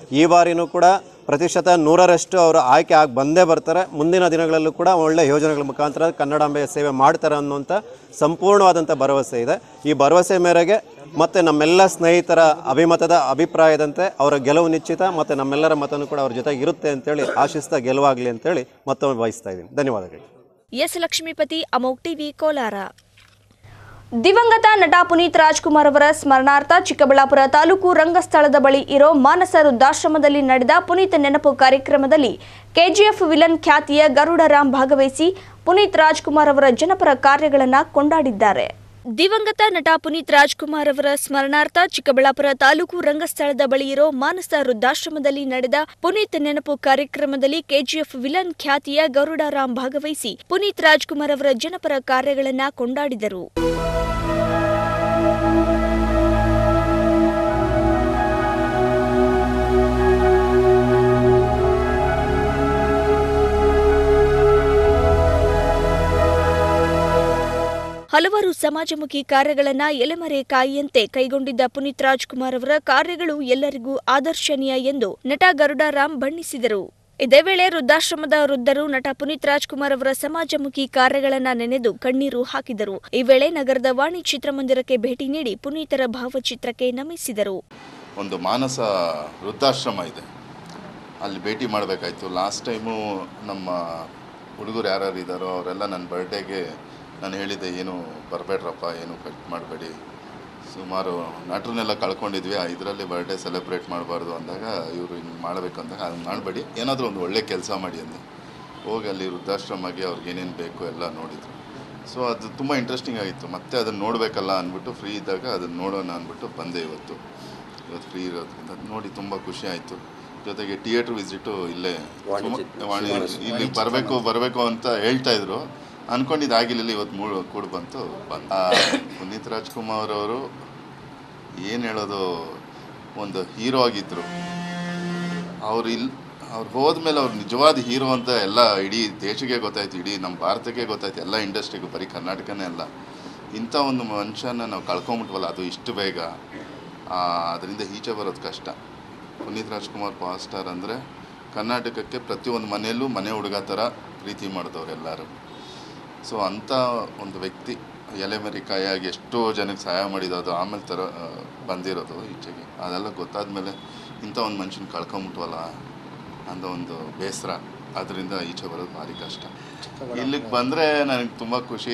ಈ ಬಾರಿನೂ ಕೂಡ ಪ್ರತಿಶತ 100ರಷ್ಟು ಅವರು ಆಯ್ಕೆ ಆಗಿ ಬಂದೇ ಬರ್ತಾರೆ. ಮುಂದಿನ ದಿನಗಳಲ್ಲೂ ಕೂಡ ಒಳ್ಳೆಯ ಯೋಜನೆಗಳ ಮುಖಾಂತರ ಕನ್ನಡಾಂಬೆಯ ಸೇವೆ ಮಾಡ್ತಾರೆ ಅನ್ನುವಂಥ ಸಂಪೂರ್ಣವಾದಂಥ ಭರವಸೆ ಇದೆ. ಈ ಭರವಸೆ ಮೇರೆಗೆ ಮತ್ತು ನಮ್ಮೆಲ್ಲ ಸ್ನೇಹಿತರ ಅಭಿಪ್ರಾಯದಂತೆ ಅವರ ಗೆಲುವು ನಿಶ್ಚಿತ ಮತ್ತು ನಮ್ಮೆಲ್ಲರ ಮತನೂ ಕೂಡ ಅವ್ರ ಜೊತೆಗೆ ಇರುತ್ತೆ ಅಂತೇಳಿ ಆಶಿಸ್ತಾ ಗೆಲುವಾಗಲಿ ಅಂತೇಳಿ ಮತ್ತೊಮ್ಮೆ ಬಯಸ್ತಾ ಇದ್ದೀನಿ. ಧನ್ಯವಾದಗಳು. S Lakshmipathi, Amogh TV, Kolar. ದಿವಂಗತ ನಟ ಪುನೀತ್ ರಾಜ್ಕುಮಾರ್ ಅವರ ಸ್ಮರಣಾರ್ಥ ಚಿಕ್ಕಬಳ್ಳಾಪುರ ತಾಲೂಕು ರಂಗಸ್ಥಳದ ಬಳಿ ಇರೋ ಮಾನಸ ವೃದ್ಧಾಶ್ರಮದಲ್ಲಿ ನಡೆದ ಪುನೀತ್ ನೆನಪು ಕಾರ್ಯಕ್ರಮದಲ್ಲಿ ಕೆಜಿಎಫ್ ವಿಲನ್ ಖ್ಯಾತಿಯ ಗರುಡ ರಾಮ್ ಭಾಗವಹಿಸಿ ಪುನೀತ್ ರಾಜ್ಕುಮಾರ್ ಅವರ ಜನಪರ ಕಾರ್ಯಗಳನ್ನು ಕೊಂಡಾಡಿದ್ದಾರೆ. ದಿವಂಗತ ನಟ ಪುನೀತ್ ರಾಜ್ಕುಮಾರ್ ಅವರ ಸ್ಮರಣಾರ್ಥ ಚಿಕ್ಕಬಳ್ಳಾಪುರ ತಾಲೂಕು ರಂಗಸ್ಥಳದ ಬಳಿ ಇರೋ ಮಾನಸ ವೃದ್ಧಾಶ್ರಮದಲ್ಲಿ ನಡೆದ ಪುನೀತ್ ನೆನಪು ಕಾರ್ಯಕ್ರಮದಲ್ಲಿ ಕೆಜಿಎಫ್ ವಿಲನ್ ಖ್ಯಾತಿಯ ಗರುಡ ರಾಮ್ ಭಾಗವಹಿಸಿ ಪುನೀತ್ ರಾಜ್ಕುಮಾರ್ ಅವರ ಜನಪರ ಕಾರ್ಯಗಳನ್ನು ಕೊಂಡಾಡಿದರು. ಹಲವಾರು ಸಮಾಜಮುಖಿ ಕಾರ್ಯಗಳನ್ನು ಎಲೆಮರೆ ಕಾಯಿಯಂತೆ ಕೈಗೊಂಡಿದ್ದ ಪುನೀತ್ ರಾಜ್ಕುಮಾರ್ ಅವರ ಕಾರ್ಯಗಳು ಎಲ್ಲರಿಗೂ ಆದರ್ಶನೀಯ ಎಂದು ನಟ ಗರುಡ ರಾಮ್ ಬಣ್ಣಿಸಿದರು. ಇದೇ ವೇಳೆ ವೃದ್ಧಾಶ್ರಮದ ವೃದ್ಧರು ನಟ ಪುನೀತ್ ರಾಜ್ಕುಮಾರ್ ಅವರ ಸಮಾಜಮುಖಿ ಕಾರ್ಯಗಳನ್ನು ನೆನೆದು ಕಣ್ಣೀರು ಹಾಕಿದರು. ಈ ವೇಳೆ ನಗರದ ವಾಣಿ ಚಿತ್ರಮಂದಿರಕ್ಕೆ ಭೇಟಿ ನೀಡಿ ಪುನೀತರ ಭಾವಚಿತ್ರಕ್ಕೆ ನಮಿಸಿದರು. ಒಂದು ಮಾನಸ ವೃದ್ಧಾಶ್ರಮ ಇದೆ, ಅಲ್ಲಿ ಭೇಟಿ ಮಾಡಬೇಕಾಯ್ತು. ಲಾಸ್ಟ್ ಟೈಮು ನಮ್ಮ ಹುಡುಗರು ಯಾರ್ಯಾರು ಇದ್ದಾರೋ ಅವರೆಲ್ಲ ನನ್ನ ಬರ್ಡೇಗೆ ನಾನು ಹೇಳಿದ್ದೆ, ಏನು ಬರಬೇಡ್ರಪ್ಪ, ಏನು ಕಟ್ ಮಾಡಬೇಡಿ, ಸುಮಾರು ನಟರನ್ನೆಲ್ಲ ಕಳ್ಕೊಂಡಿದ್ವಿ, ಇದರಲ್ಲಿ ಬರ್ಡೇ ಸೆಲೆಬ್ರೇಟ್ ಮಾಡಬಾರ್ದು ಅಂದಾಗ ಇವರು ಹಿಂಗೆ ಮಾಡಬೇಕು ಅಂದಾಗ ಅದು ಮಾಡಬೇಡಿ, ಏನಾದರೂ ಒಂದು ಒಳ್ಳೆ ಕೆಲಸ ಮಾಡಿ ಅಂತ ಹೋಗಿ ಅಲ್ಲಿ ವೃದ್ಧಾಶ್ರಮಕ್ಕೆ ಅವ್ರಿಗೆ ಏನೇನು ಬೇಕು ಎಲ್ಲ ನೋಡಿದರು. ಸೊ ಅದು ತುಂಬ ಇಂಟ್ರೆಸ್ಟಿಂಗ್ ಆಗಿತ್ತು. ಮತ್ತೆ ಅದನ್ನು ನೋಡಬೇಕಲ್ಲ ಅಂದ್ಬಿಟ್ಟು ಫ್ರೀ ಇದ್ದಾಗ ಅದನ್ನು ನೋಡೋಣ ಅಂದ್ಬಿಟ್ಟು ಬಂದೆ. ಇವತ್ತು ಫ್ರೀ ಇರೋದ್ರಿಂದ ಅದು ನೋಡಿ ತುಂಬ ಖುಷಿ ಆಯಿತು. ಜೊತೆಗೆ ಥಿಯೇಟ್ರ್ ವಿಸಿಟು ಇಲ್ಲೇ ಇಲ್ಲಿ ಬರಬೇಕು ಅಂತ ಹೇಳ್ತಾಯಿದ್ರು. ಅಂದ್ಕೊಂಡಿದ್ದಾಗಿಲ್ಲ, ಇವತ್ತು ಕೂಡ ಬಂತು. ಪುನೀತ್ ರಾಜ್ಕುಮಾರ್ ಅವರು ಏನು ಹೇಳೋದು, ಒಂದು ಹೀರೋ ಆಗಿದ್ದರು. ಅವ್ರು ಹೋದ್ಮೇಲೆ ಅವ್ರು ನಿಜವಾದ ಹೀರೋ ಅಂತ ಎಲ್ಲ ಇಡೀ ದೇಶಕ್ಕೆ ಗೊತ್ತಾಯ್ತು, ಇಡೀ ನಮ್ಮ ಭಾರತಕ್ಕೆ ಗೊತ್ತಾಯ್ತು, ಎಲ್ಲ ಇಂಡಸ್ಟ್ರಿಗೂ, ಬರೀ ಕರ್ನಾಟಕನೇ ಅಲ್ಲ. ಇಂಥ ಒಂದು ಮನುಷ್ಯನ ನಾವು ಕಳ್ಕೊಂಬಿಟ್ವಲ್ಲ, ಅದು ಇಷ್ಟು ಬೇಗ, ಅದರಿಂದ ಈಚೆ ಬರೋದು ಕಷ್ಟ. ಪುನೀತ್ ರಾಜ್ಕುಮಾರ್ ಪವರ್ ಸ್ಟಾರ್ ಅಂದರೆ ಕರ್ನಾಟಕಕ್ಕೆ ಪ್ರತಿಯೊಂದು ಮನೆಯಲ್ಲೂ ಮನೆ ಹುಡುಗ ಥರ ಪ್ರೀತಿ ಮಾಡಿದವ್ರು ಎಲ್ಲರೂ. ಸೊ ಅಂಥ ಒಂದು ವ್ಯಕ್ತಿ ಎಲೆಮರಿಕಾಯಾಗಿ ಎಷ್ಟೋ ಜನಕ್ಕೆ ಸಹಾಯ ಮಾಡಿರೋದು, ಆಮೇಲೆ ಥರ ಬಂದಿರೋದು ಈಚೆಗೆ. ಅದೆಲ್ಲ ಗೊತ್ತಾದ ಮೇಲೆ ಇಂಥ ಒಂದು ಮನುಷ್ಯನ ಕಳ್ಕೊಂಬಿಟ್ವಲ್ಲ ಅಂತ ಒಂದು ಬೇಸರ, ಅದರಿಂದ ಈಚೆ ಬರೋದು ಭಾರಿ ಕಷ್ಟ. ಇಲ್ಲಿಗೆ ಬಂದರೆ ನನಗೆ ತುಂಬ ಖುಷಿ.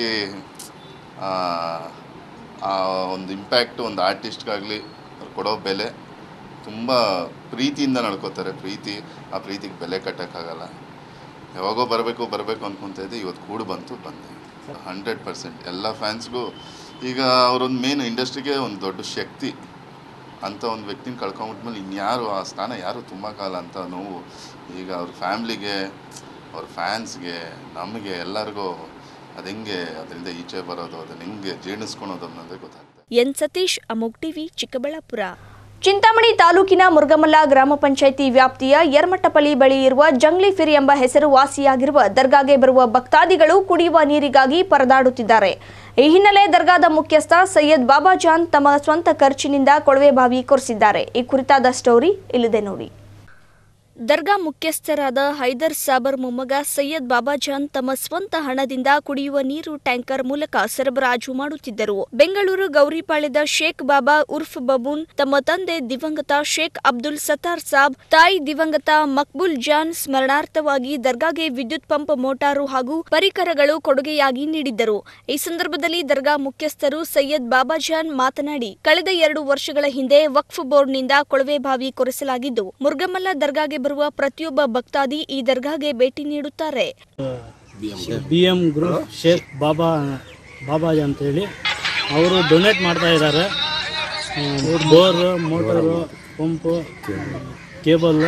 ಆ ಒಂದು ಇಂಪ್ಯಾಕ್ಟು ಒಂದು ಆರ್ಟಿಸ್ಟ್ಗಾಗಲಿ ಅವ್ರು ಕೊಡೋ ಬೆಲೆ, ತುಂಬ ಪ್ರೀತಿಯಿಂದ ನಡ್ಕೋತಾರೆ. ಆ ಪ್ರೀತಿಗೆ ಬೆಲೆ ಕಟ್ಟೋಕ್ಕಾಗಲ್ಲ. ಯಾವಾಗೋ ಬರಬೇಕು ಅಂದ್ಕೊತಾ ಇದ್ದೆ, ಇವತ್ತು ಬಂದೆ 100%. ಎಲ್ಲ ಫ್ಯಾನ್ಸ್ಗೂ ಈಗ ಅವರೊಂದು ಮೇನ್ ಇಂಡಸ್ಟ್ರಿಗೆ ಒಂದು ದೊಡ್ಡ ಶಕ್ತಿ. ಅಂಥ ಒಂದು ವ್ಯಕ್ತಿನ ಕಳ್ಕೊಂಬಿಟ್ಮೇಲೆ ಇನ್ಯಾರು ಆ ಸ್ಥಾನ ಯಾರು ತುಂಬಕ್ಕಾಗಲ್ಲ ಅಂತ ನೋವು ಈಗ ಅವ್ರ ಫ್ಯಾಮ್ಲಿಗೆ, ಅವ್ರ ಫ್ಯಾನ್ಸ್ಗೆ, ನಮಗೆ ಎಲ್ಲರಿಗೂ ಅದು ಹೆಂಗೆ ಅದರಿಂದ ಈಚೆ ಬರೋದು, ಅದನ್ನು ಹೆಂಗೆ ಜೀರ್ಣಿಸ್ಕೊಳೋದು ಅನ್ನೋದೇ ಗೊತ್ತಾಗ್ತದೆ. N Satish, Amogh TV, Chikkaballapur. ಚಿಂತಾಮಣಿ ತಾಲೂಕಿನ ಮುರುಗಮಲ್ಲ ಗ್ರಾಮ ಪಂಚಾಯಿತಿ ವ್ಯಾಪ್ತಿಯ ಯರ್ಮಟ್ಟಪಳ್ಳಿ ಬಳಿ ಇರುವ ಜಂಗ್ಲಿ ಫಿರ್ ಎಂಬ ಹೆಸರು ವಾಸಿಯಾಗಿರುವ ದರ್ಗಾಗೆ ಬರುವ ಭಕ್ತಾದಿಗಳು ಕುಡಿಯುವ ನೀರಿಗಾಗಿ ಪರದಾಡುತ್ತಿದ್ದಾರೆ. ಈ ಹಿನ್ನೆಲೆ ದರ್ಗಾದ ಮುಖ್ಯಸ್ಥ ಸೈಯದ್ ಬಾಬಾಜಾನ್ ತಮ್ಮ ಸ್ವಂತ ಖರ್ಚಿನಿಂದ ಕೊಳವೆ ಬಾವಿ ಕೊರೆಸಿದ್ದಾರೆ. ಈ ಕುರಿತಾದ ಸ್ಟೋರಿ ಇಲ್ಲಿದೆ ನೋಡಿ. ದರ್ಗಾ ಮುಖ್ಯಸ್ಥರಾದ ಹೈದರ್ ಸಾಬರ್ ಮೊಮ್ಮಗ ಸೈಯದ್ ಬಾಬಾಜಾನ್ ತಮ್ಮ ಸ್ವಂತ ಹಣದಿಂದ ಕುಡಿಯುವ ನೀರು ಟ್ಯಾಂಕರ್ ಮೂಲಕ ಸರಬರಾಜು ಮಾಡುತ್ತಿದ್ದರು. ಬೆಂಗಳೂರು ಗೌರಿಪಾಳ್ಯದ ಶೇಖ್ ಬಾಬಾ ಉರ್ಫ್ ಬಬೂನ್ ತಮ್ಮ ತಂದೆ ದಿವಂಗತ ಶೇಖ್ ಅಬ್ದುಲ್ ಸತ್ತಾರ್ ಸಾಬ್, ತಾಯಿ ದಿವಂಗತ ಮಕ್ಬುಲ್ ಜಾನ್ ಸ್ಮರಣಾರ್ಥವಾಗಿ ದರ್ಗಾಗೆ ವಿದ್ಯುತ್ ಪಂಪ್, ಮೋಟಾರು ಹಾಗೂ ಪರಿಕರಗಳು ಕೊಡುಗೆಯಾಗಿ ನೀಡಿದ್ದರು. ಈ ಸಂದರ್ಭದಲ್ಲಿ ದರ್ಗಾ ಮುಖ್ಯಸ್ಥರು ಸೈಯದ್ ಬಾಬಾಜಾನ್ ಮಾತನಾಡಿ, ಕಳೆದ 2 ವರ್ಷಗಳ ಹಿಂದೆ ವಕ್ಫ್ ಬೋರ್ಡ್ನಿಂದ ಕೊಳವೆ ಬಾವಿ ಕೊರೆಸಲಾಗಿದ್ದು, ಮುರುಗಮಲ್ಲ ದರ್ಗಾಗೆ ಬರುವ ಪ್ರತಿಯೊಬ್ಬ ಭಕ್ತಾದಿ ಈ ದರ್ಗಾಗೆ ಭೇಟಿ ನೀಡುತ್ತಾರೆ. BM ಗ್ರೂಪ್ ಶೇಖ್ ಬಾಬಾಜಿ ಅಂತ ಹೇಳಿ ಅವರು ಡೊನೇಟ್ ಮಾಡ್ತಾ ಇದ್ದಾರೆ. ಬೋರ್, ಮೋಟರು, ಪಂಪು, ಕೇಬಲ್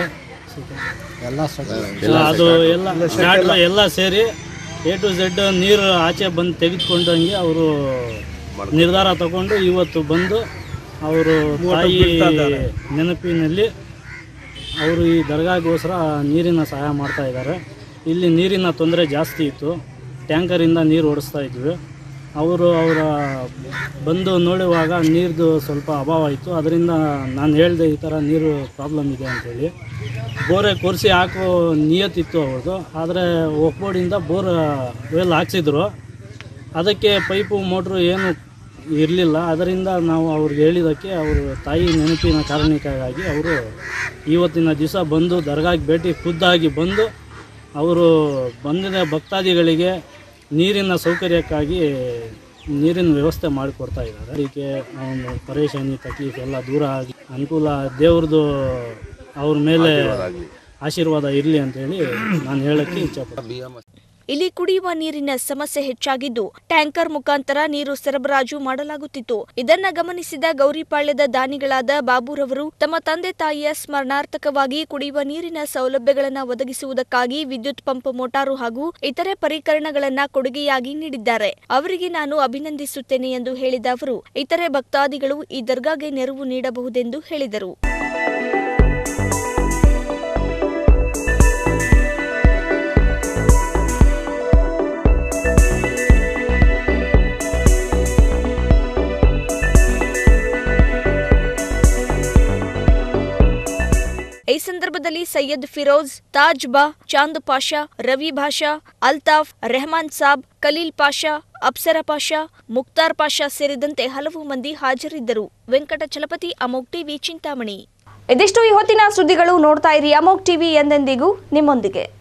ಅದು ಎಲ್ಲ ಸೇರಿ A to Z ನೀರು ಆಚೆ ಬಂದು ತೆಗೆದುಕೊಂಡಂಗೆ ಅವರು ನಿರ್ಧಾರ ತಗೊಂಡು ಇವತ್ತು ಬಂದು ಅವರು ತಾಯಿ ನೆನಪಿನಲ್ಲಿ ಅವರು ಈ ದರ್ಗಾಗೋಸ್ಕರ ನೀರಿನ ಸಹಾಯ ಮಾಡ್ತಾ ಇದ್ದಾರೆ. ಇಲ್ಲಿ ನೀರಿನ ತೊಂದರೆ ಜಾಸ್ತಿ ಇತ್ತು, ಟ್ಯಾಂಕರಿಂದ ನೀರು ಓಡಿಸ್ತಾ ಇದ್ವಿ. ಅವರ ಬಂದು ನೋಡುವಾಗ ನೀರ್ದು ಸ್ವಲ್ಪ ಅಭಾವ ಇತ್ತು. ಅದರಿಂದ ನಾನು ಹೇಳಿದೆ ಈ ಥರ ನೀರು ಪ್ರಾಬ್ಲಮ್ ಇದೆ ಅಂಥೇಳಿ. ಬೋರೆ ಕೊರೆಸಿ ಹಾಕೋ ನಿಯತ್ತಿತ್ತು ಅವ್ರದ್ದು. ಆದರೆ ಒಕ್ಬೋರ್ಡಿಂದ ಬೋರ್ ವೆಲ್ ಹಾಕ್ಸಿದ್ರು. ಅದಕ್ಕೆ ಪೈಪು ಮೋಟ್ರು ಏನು ಇರಲಿಲ್ಲ. ಅದರಿಂದ ನಾವು ಅವ್ರಿಗೆ ಹೇಳಿದ್ದಕ್ಕೆ ಅವರು ತಾಯಿ ನೆನಪಿನ ಕಾರಣಕ್ಕಾಗಿ ಅವರು ಇವತ್ತಿನ ದಿವಸ ಬಂದು ದರ್ಗಾಗೆ ಭೇಟಿ ಖುದ್ದಾಗಿ ಬಂದು ಅವರು ಬಂದಿದ್ದ ಭಕ್ತಾದಿಗಳಿಗೆ ನೀರಿನ ಸೌಕರ್ಯಕ್ಕಾಗಿ ನೀರಿನ ವ್ಯವಸ್ಥೆ ಮಾಡಿಕೊಡ್ತಾ ಇದ್ದಾರೆ. ಅದಕ್ಕೆ ಅವನು ಪರೇಶಾನಿ ತಕ್ಲೀಫ್ ಎಲ್ಲ ದೂರ ಆಗಿ ಅನುಕೂಲ ದೇವ್ರದ್ದು ಅವ್ರ ಮೇಲೆ ಆಶೀರ್ವಾದ ಇರಲಿ ಅಂತೇಳಿ ನಾನು ಹೇಳೋಕ್ಕೆ ಇಚ್ಛಪಡ್ತೀನಿ. ಇಲ್ಲಿ ಕುಡಿಯುವ ನೀರಿನ ಸಮಸ್ಯೆ ಹೆಚ್ಚಾಗಿದ್ದು ಟ್ಯಾಂಕರ್ ಮುಖಾಂತರ ನೀರು ಸರಬರಾಜು ಮಾಡಲಾಗುತ್ತಿತ್ತು. ಇದನ್ನ ಗಮನಿಸಿದ ಗೌರಿಪಾಳ್ಯದ ದಾನಿಗಳಾದ ಬಾಬುರವರು ತಮ್ಮ ತಂದೆ ತಾಯಿಯ ಸ್ಮರಣಾರ್ಥಕವಾಗಿ ಕುಡಿಯುವ ನೀರಿನ ಸೌಲಭ್ಯಗಳನ್ನು ಒದಗಿಸುವುದಕ್ಕಾಗಿ ವಿದ್ಯುತ್ ಪಂಪ್ ಮೋಟಾರು ಹಾಗೂ ಇತರೆ ಪರಿಕರಣಗಳನ್ನು ಕೊಡುಗೆಯಾಗಿ ನೀಡಿದ್ದಾರೆ. ಅವರಿಗೆ ನಾನು ಅಭಿನಂದಿಸುತ್ತೇನೆ ಎಂದು ಹೇಳಿದ ಅವರು ಇತರೆ ಭಕ್ತಾದಿಗಳು ಈ ದರ್ಗಾಗೆ ನೆರವು ನೀಡಬಹುದೆಂದು ಹೇಳಿದರು. ಈ ಸಂದರ್ಭದಲ್ಲಿ ಸೈಯದ್ ಫಿರೋಜ್, ತಾಜ್ ಬಾ, ಚಾಂದ್ ಪಾಷಾ, ರವಿ ಭಾಷಾ, ಅಲ್ತಾಫ್, ರೆಹಮಾನ್ ಸಾಬ್, ಖಲೀಲ್ ಪಾಷಾ, ಅಪ್ಸರ ಪಾಷಾ, ಮುಕ್ತಾರ್ ಪಾಷಾ ಸೇರಿದಂತೆ ಹಲವು ಮಂದಿ ಹಾಜರಿದ್ದರು. ವೆಂಕಟಚಲಪತಿ, ಅಮೋಘ್ ಟಿವಿ, ಚಿಂತಾಮಣಿ. ಇದಿಷ್ಟು ಈ ಹೊತ್ತಿನ ಸುದ್ದಿಗಳು. ನೋಡ್ತಾ ಇರಿ ಅಮೋಘ್ ಟಿವಿ, ಎಂದೆಂದಿಗೂ ನಿಮ್ಮೊಂದಿಗೆ.